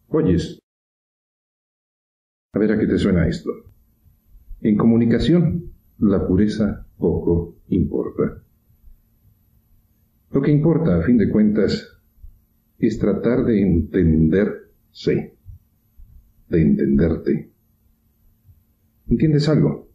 Oyes, a ver a qué te suena esto. En comunicación, la pureza poco importa. Lo que importa, a fin de cuentas, es tratar de entenderse, de entenderte. ¿Entiendes algo?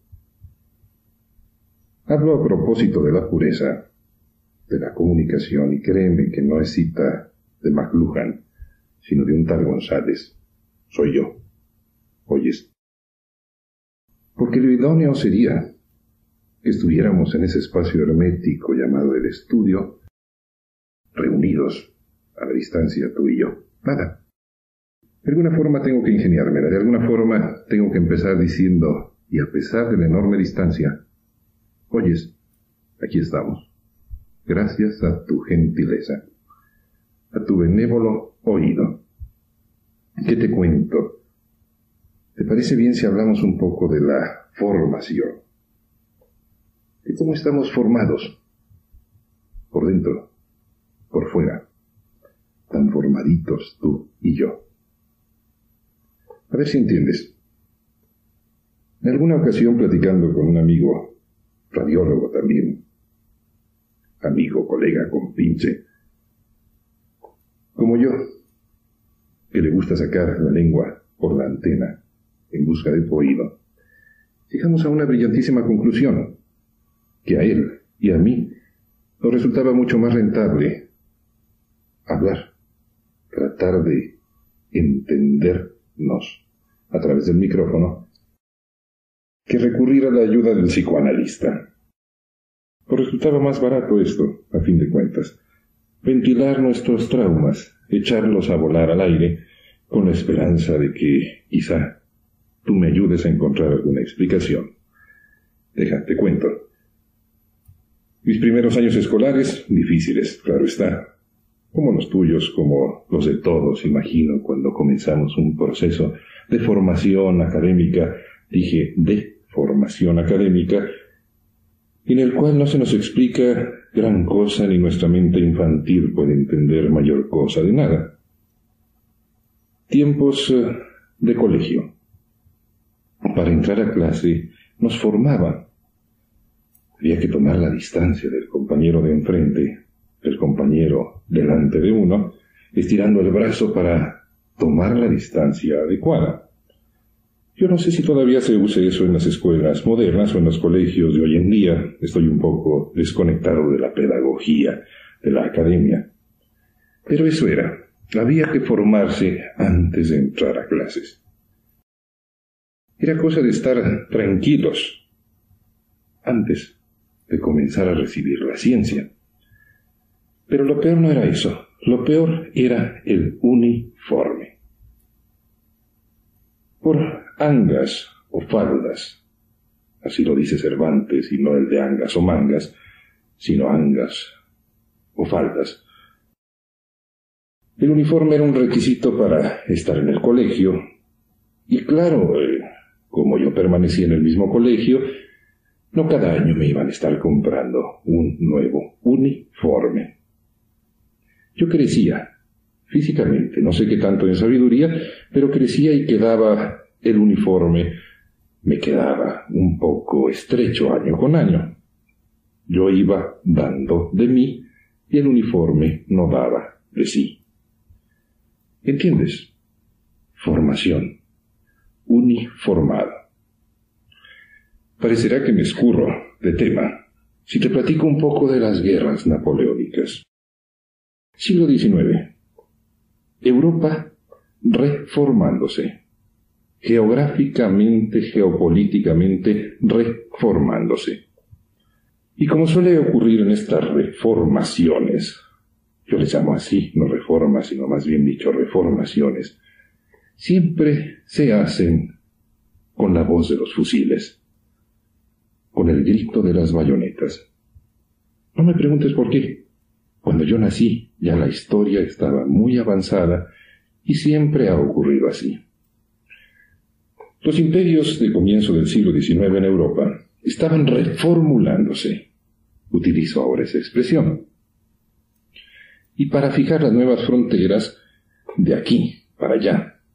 Hablo a propósito de la pureza, de la comunicación, y créeme que no es cita de McLuhan, sino de un tal González. Soy yo. ¿Oyes? Porque lo idóneo sería que estuviéramos en ese espacio hermético llamado el estudio, reunidos a la distancia tú y yo. Nada. De alguna forma tengo que ingeniármela, de alguna forma tengo que empezar diciendo, y a pesar de la enorme distancia, oyes, aquí estamos. Gracias a tu gentileza, a tu benévolo oído. ¿Qué te cuento? ¿Te parece bien si hablamos un poco de la formación? ¿De cómo estamos formados? Por dentro, por fuera, tan formaditos tú y yo. A ver si entiendes. En alguna ocasión, platicando con un amigo, radiólogo también, amigo, colega, compinche, como yo, que le gusta sacar la lengua por la antena en busca de tu oído, llegamos a una brillantísima conclusión, que a él y a mí nos resultaba mucho más rentable hablar, tratar de entendernos a través del micrófono, que recurrir a la ayuda del psicoanalista. Nos resultaba más barato esto, a fin de cuentas, ventilar nuestros traumas, echarlos a volar al aire, con la esperanza de que, quizá, tú me ayudes a encontrar alguna explicación. Te cuento. Mis primeros años escolares, difíciles, claro está, como los tuyos, como los de todos, imagino, cuando comenzamos un proceso de formación académica, dije de formación académica, en el cual no se nos explica gran cosa ni nuestra mente infantil puede entender mayor cosa de nada. Tiempos de colegio. Para entrar a clase nos formaban. Había que tomar la distancia del compañero de enfrente, del compañero delante de uno, estirando el brazo para tomar la distancia adecuada. Yo no sé si todavía se use eso en las escuelas modernas o en los colegios de hoy en día. Estoy un poco desconectado de la pedagogía, de la academia. Pero eso era. Había que formarse antes de entrar a clases. Era cosa de estar tranquilos antes de comenzar a recibir la ciencia. Pero lo peor no era eso. Lo peor era el uniforme. Por angas o faldas, así lo dice Cervantes, y no el de angas o mangas, sino angas o faldas. El uniforme era un requisito para estar en el colegio, y claro, como yo permanecía en el mismo colegio, no cada año me iban a estar comprando un nuevo uniforme. Yo crecía, físicamente, no sé qué tanto en sabiduría, pero crecía y quedaba el uniforme, me quedaba un poco estrecho año con año. Yo iba dando de mí y el uniforme no daba de sí. ¿Entiendes? Formación. Uniformado. Parecerá que me escurro de tema si te platico un poco de las guerras napoleónicas. Siglo XIX. Europa reformándose. Geográficamente, geopolíticamente, reformándose. Y como suele ocurrir en estas reformaciones, yo les llamo así, no reformas, sino más bien dicho reformaciones, siempre se hacen con la voz de los fusiles, con el grito de las bayonetas. No me preguntes por qué. Cuando yo nací, ya la historia estaba muy avanzada y siempre ha ocurrido así. Los imperios de comienzo del siglo XIX en Europa estaban reformulándose. Utilizo ahora esa expresión. Y para fijar las nuevas fronteras, de aquí para allá,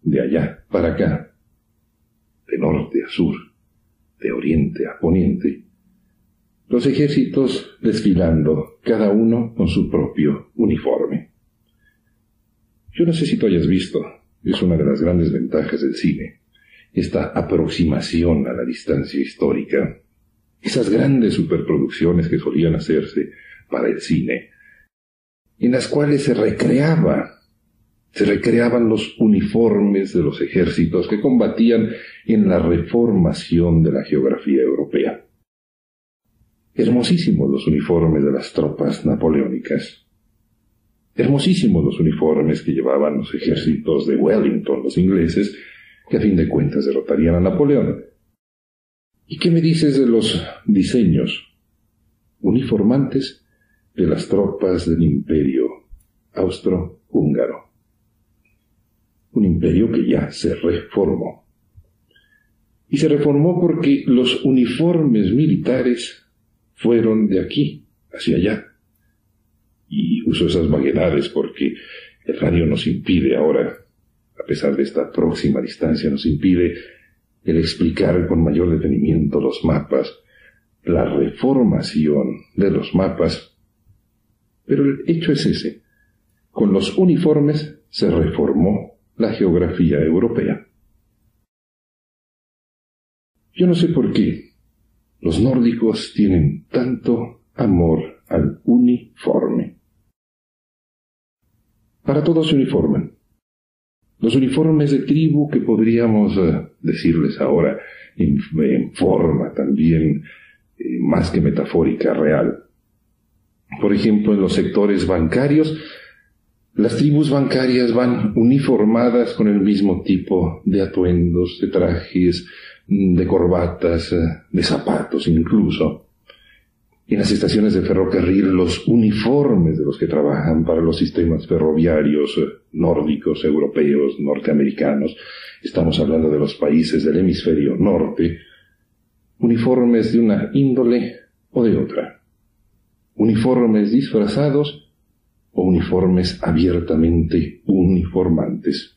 de allá para acá, de norte a sur, de oriente a poniente, los ejércitos desfilando, cada uno con su propio uniforme. Yo no sé si tú hayas visto, es una de las grandes ventajas del cine, esta aproximación a la distancia histórica, esas grandes superproducciones que solían hacerse para el cine, en las cuales se recreaban los uniformes de los ejércitos que combatían en la reformación de la geografía europea. Hermosísimos los uniformes de las tropas napoleónicas. Hermosísimos los uniformes que llevaban los ejércitos de Wellington, los ingleses, que a fin de cuentas derrotarían a Napoleón. ¿Y qué me dices de los diseños uniformantes de las tropas del imperio austro-húngaro? Un imperio que ya se reformó. Y se reformó porque los uniformes militares fueron de aquí hacia allá. Y uso esas vaguedades porque el radio nos impide ahora, a pesar de esta próxima distancia, nos impide el explicar con mayor detenimiento los mapas, la reformación de los mapas. Pero el hecho es ese. Con los uniformes se reformó la geografía europea. Yo no sé por qué los nórdicos tienen tanto amor al uniforme. Para todos se uniforman. Los uniformes de tribu que podríamos decirles ahora en forma también más que metafórica, real. Por ejemplo, en los sectores bancarios, las tribus bancarias van uniformadas con el mismo tipo de atuendos, de trajes, de corbatas, de zapatos incluso. En las estaciones de ferrocarril, los uniformes de los que trabajan para los sistemas ferroviarios nórdicos, europeos, norteamericanos, estamos hablando de los países del hemisferio norte, uniformes de una índole o de otra. Uniformes disfrazados o uniformes abiertamente uniformantes.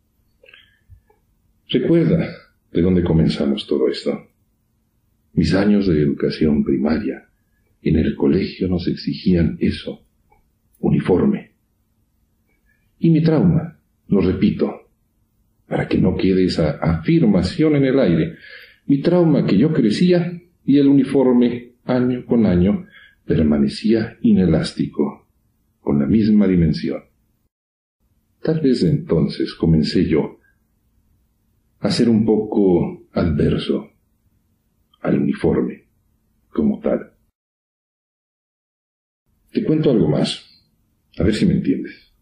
Recuerda de dónde comenzamos todo esto. Mis años de educación primaria. En el colegio nos exigían eso, uniforme. Y mi trauma, lo repito, para que no quede esa afirmación en el aire, mi trauma que yo crecía y el uniforme año con año permanecía inelástico, con la misma dimensión. Tal vez entonces comencé yo a ser un poco adverso al uniforme como tal. Te cuento algo más, a ver si me entiendes.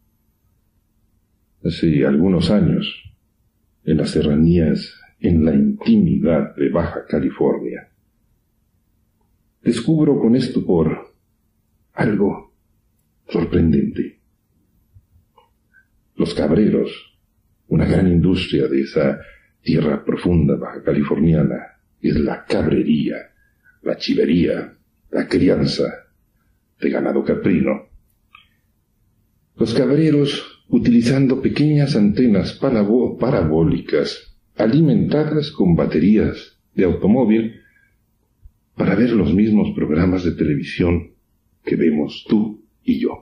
Hace algunos años, en las serranías, en la intimidad de Baja California, descubro con estupor algo sorprendente. Los cabreros, una gran industria de esa tierra profunda baja californiana, es la cabrería, la chivería, la crianza de ganado caprino. Los cabreros, utilizando pequeñas antenas parabólicas alimentadas con baterías de automóvil, para ver los mismos programas de televisión que vemos tú y yo.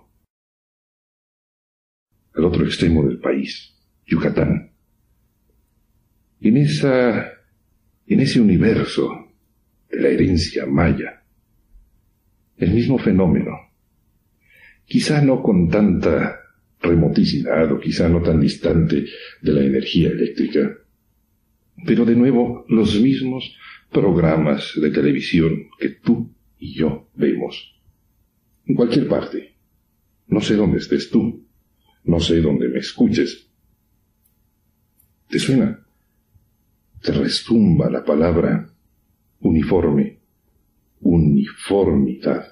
Al otro extremo del país, Yucatán. En ese universo de la herencia maya, el mismo fenómeno, quizá no con tanta remoticidad o quizá no tan distante de la energía eléctrica, pero de nuevo los mismos programas de televisión que tú y yo vemos. En cualquier parte. No sé dónde estés tú. No sé dónde me escuches. ¿Te suena? Te resumba la palabra uniforme, uniformidad.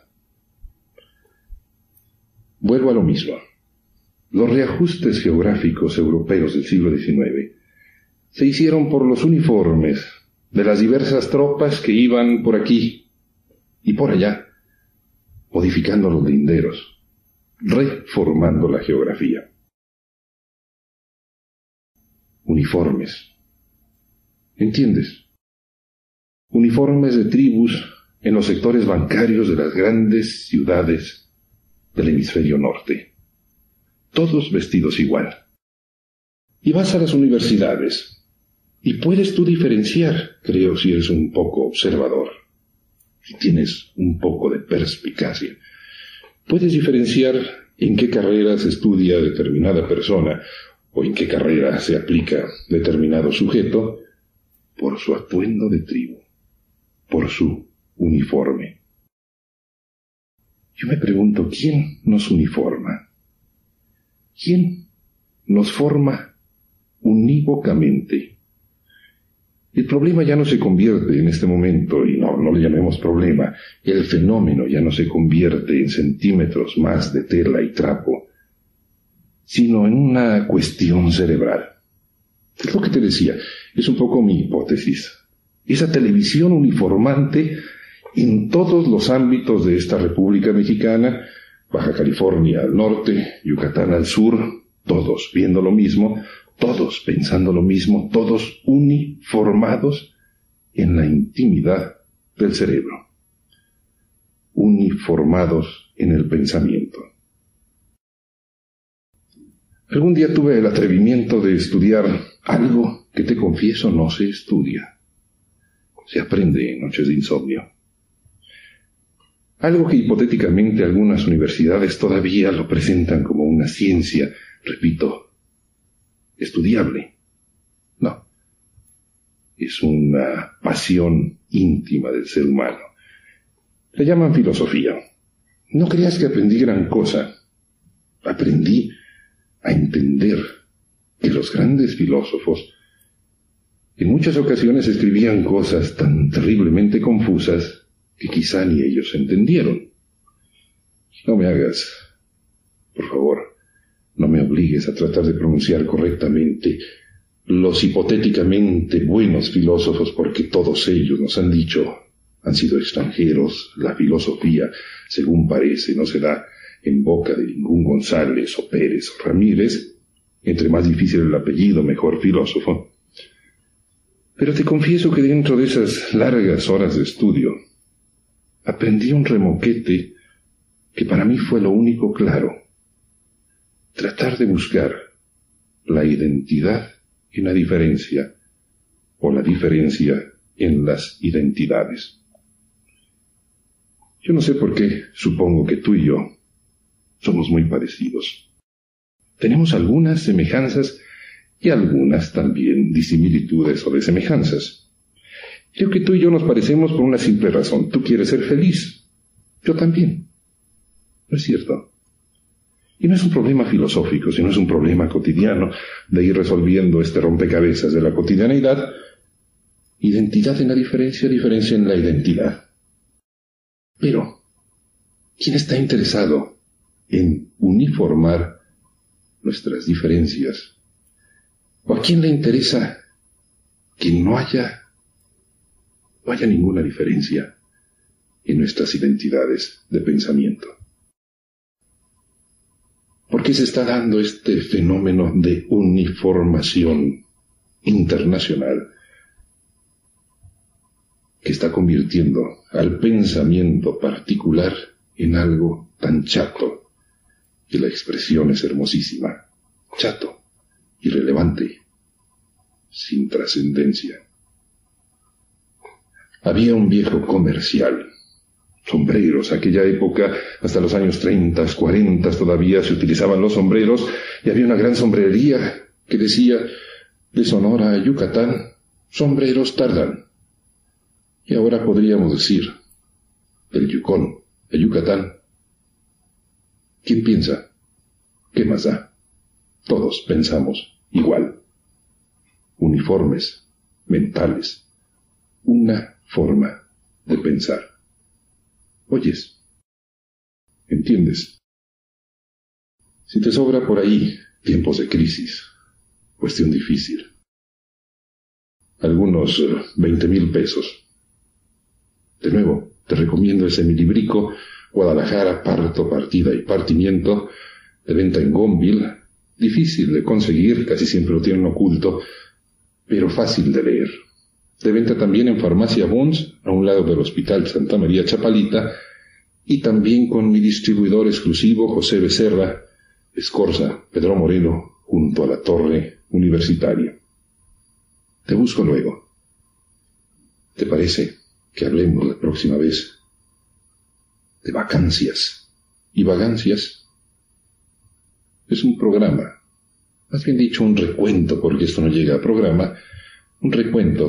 Vuelvo a lo mismo. Los reajustes geográficos europeos del siglo XIX se hicieron por los uniformes de las diversas tropas que iban por aquí y por allá, modificando los linderos, reformando la geografía. uniformes. ¿Entiendes? Uniformes de tribus en los sectores bancarios de las grandes ciudades del hemisferio norte. Todos vestidos igual. Y vas a las universidades y puedes tú diferenciar, creo, si eres un poco observador, si tienes un poco de perspicacia. Puedes diferenciar en qué carreras estudia determinada persona o en qué carrera se aplica determinado sujeto por su atuendo de tribu, por su uniforme. Yo me pregunto, ¿quién nos uniforma? ¿Quién nos forma unívocamente? El problema ya no se convierte en este momento, y no le llamemos problema, el fenómeno ya no se convierte en centímetros más de tela y trapo, sino en una cuestión cerebral. Es lo que te decía, es un poco mi hipótesis. Esa televisión uniformante en todos los ámbitos de esta República Mexicana, Baja California al norte, Yucatán al sur, todos viendo lo mismo, todos pensando lo mismo, todos uniformados en la intimidad del cerebro, uniformados en el pensamiento. Algún día tuve el atrevimiento de estudiar algo que, te confieso, no se estudia. Se aprende en noches de insomnio. Algo que hipotéticamente algunas universidades todavía lo presentan como una ciencia, repito, estudiable. No. Es una pasión íntima del ser humano. Le llaman filosofía. No creas que aprendí gran cosa. Aprendí a entender que los grandes filósofos en muchas ocasiones escribían cosas tan terriblemente confusas que quizá ni ellos entendieron. No me hagas, por favor, no me obligues a tratar de pronunciar correctamente los hipotéticamente buenos filósofos, porque todos ellos nos han dicho, han sido extranjeros. La filosofía, según parece, no se da en boca de ningún González o Pérez o Ramírez. Entre más difícil el apellido, mejor filósofo. Pero te confieso que dentro de esas largas horas de estudio, aprendí un remoquete que para mí fue lo único claro. Tratar de buscar la identidad en la diferencia, o la diferencia en las identidades. Yo no sé por qué supongo que tú y yo somos muy parecidos. Tenemos algunas semejanzas y algunas también disimilitudes o desemejanzas. Creo que tú y yo nos parecemos por una simple razón. Tú quieres ser feliz. Yo también. ¿No es cierto? Y no es un problema filosófico, sino es un problema cotidiano de ir resolviendo este rompecabezas de la cotidianeidad. Identidad en la diferencia, diferencia en la identidad. Pero, ¿quién está interesado en uniformar nuestras diferencias? ¿O a quién le interesa que no haya ninguna diferencia en nuestras identidades de pensamiento? ¿Por qué se está dando este fenómeno de uniformación internacional que está convirtiendo al pensamiento particular en algo tan chato, que la expresión es hermosísima, chato, irrelevante, sin trascendencia? Había un viejo comercial, sombreros, aquella época, hasta los años 30, 40 todavía se utilizaban los sombreros, y había una gran sombrerería que decía, de Sonora a Yucatán, sombreros tardan. Y ahora podríamos decir, del Yukon a Yucatán, ¿quién piensa? ¿Qué más da? Todos pensamos igual. Uniformes, mentales, una forma de pensar. ¿Oyes? ¿Entiendes? Si te sobra por ahí tiempos de crisis, cuestión difícil, algunos 20,000 pesos. De nuevo, te recomiendo ese mi librico, Guadalajara, parto, partida y partimiento, de venta en Gonville, Difícil de conseguir, casi siempre lo tienen oculto, pero fácil de leer. De venta también en Farmacia Bons, a un lado del Hospital Santa María Chapalita, y también con mi distribuidor exclusivo, José Becerra, Escorza, Pedro Moreno, junto a la Torre Universitaria. Te busco luego. ¿Te parece que hablemos la próxima vez de vacancias y vagancias? Es un programa, más bien dicho un recuento, porque esto no llega a programa, un recuento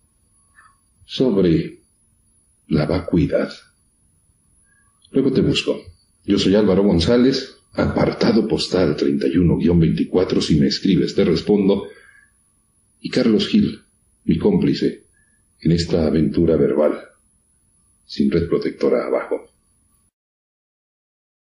sobre la vacuidad. Luego te busco. Yo soy Álvaro González, apartado postal 31-24, si me escribes te respondo, y Carlos Gil, mi cómplice en esta aventura verbal, sin red protectora abajo.